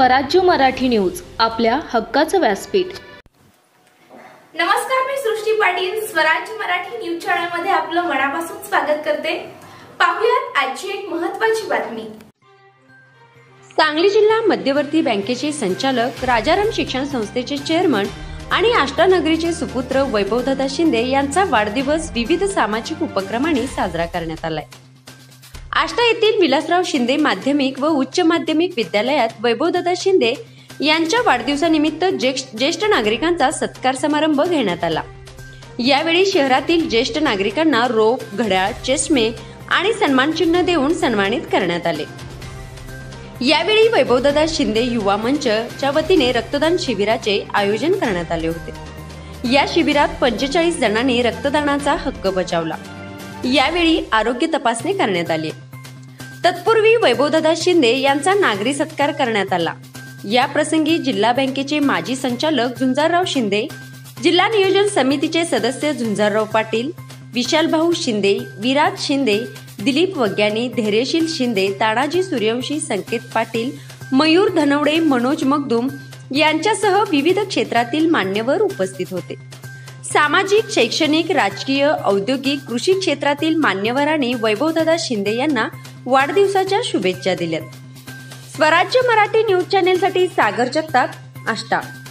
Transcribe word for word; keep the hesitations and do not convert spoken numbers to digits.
स्वराज्य मराठी न्यूज, आपल्या हक्काचं व्यासपीठ। नमस्कार, मी सृष्टी पाटील स्वराज्य मराठी न्यूज चॅनल मध्ये आपलं मनापासून स्वागत करते। पाहूयात आजची एक महत्त्वाची बातमी। सांगली जिल्हा मध्यवर्ती बँकेचे संचालक, राजाराम शिक्षण संस्थेचे चेअरमन आणि आष्टानगरीचे सुपुत्र वैभवदादा शिंदे यांचा वाढदिवस विविध सामाजिक उपक्रमांनी साजरा करण्यात आलाय। आष्टा येथील विलासराव शिंदे माध्यमिक व उच्च माध्यमिक विद्यालयात वैभवदादा शिंदे यांच्या वाढदिवसानिमित्त ज्येष्ठ नागरिकांचा सत्कार समारंभ घेण्यात आला। यावेळी शहरातील ज्येष्ठ नागरिकांना रोप, घड्याळ, चष्मे आणि सन्मानचिन्ह देऊन सन्मानित करण्यात आले। यावेळी वैभवदादा शिंदे युवा मंचच्या वतीने रक्तदान शिबिराचे आयोजन करण्यात आले होते। या शिबिरात पंचेचाळीस जणांनी रक्तदानाचा हक्क बजावला। यावेळी आरोग्य तपासणी करण्यात आली। तत्पूर्वी वैभवदादा शिंदे यांचा नागरी सत्कार करण्यात आला। या प्रसंगी जिल्हा बँकेचे माजी संचालक झुंजारराव शिंदे, जिल्हा नियोजन समितीचे सदस्य झुंजारराव पाटील, विशालभाऊ शिंदे, विराज शिंदे, दिलीप वग्यानी, धैर्यशील शिंदे, तानाजी सूर्यवंशी, संकेत पाटील, मयूर धनवडे, मनोज मगदूम यांच्यासह विविध क्षेत्रातील मान्यवर उपस्थित होते। सामाजिक, शैक्षणिक, राजकीय, औद्योगिक, कृषी क्षेत्रातील मान्यवरांनी वैभवदादा शिंदे यांना वाढदिवसाच्या शुभेच्छा दिल्यात। स्वराज्य मराठी न्यूज चॅनेलसाठी सागर जगताप, आष्टा।